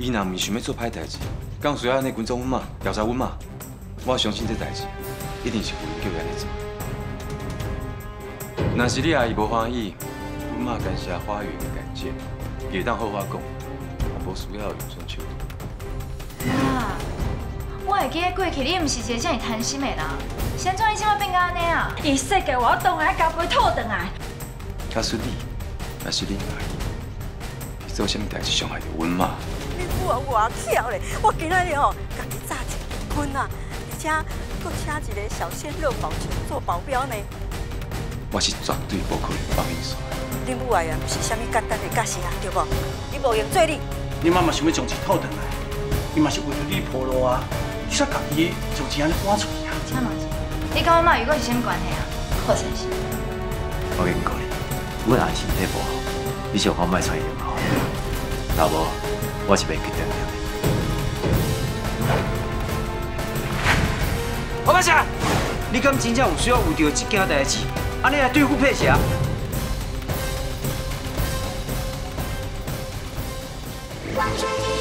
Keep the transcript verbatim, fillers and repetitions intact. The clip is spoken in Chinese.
伊若唔是想要做歹代志，敢有需要安尼跟踪阮妈、调查阮妈？我相信这代志一定是有人叫伊安尼做。若是你阿姨无欢喜，阮妈干涉法院案件，也当好好讲，也无需要用双手段。 啊，我会记得过去你毋是一个这么贪心的人，现在你怎么变到安尼啊？伊说给我当来交杯讨回来。 假使你若是恁阿姨，是做啥物代志伤害到阮妈？ 你母啊偌巧咧！我今仔日吼，家己早起结婚啊，而且搁请一个小鲜肉保全做保镖呢。 我是绝对无可能放你耍。 你母爱啊，不是啥物简单的角色啊，对无？你无用做你。 你妈妈想要将钱讨回来，伊嘛是为着你铺路啊，你煞家己就钱安尼搬出去啊？ 请问，你跟阮妈如果是啥物关系啊？好神奇。 我警告你，阮阿身体无好，你上好莫出现嘛。若无，我是袂决定的。 王八侠，你敢真正有需要为着这件代志，安尼来对付佩霞？ 关注你。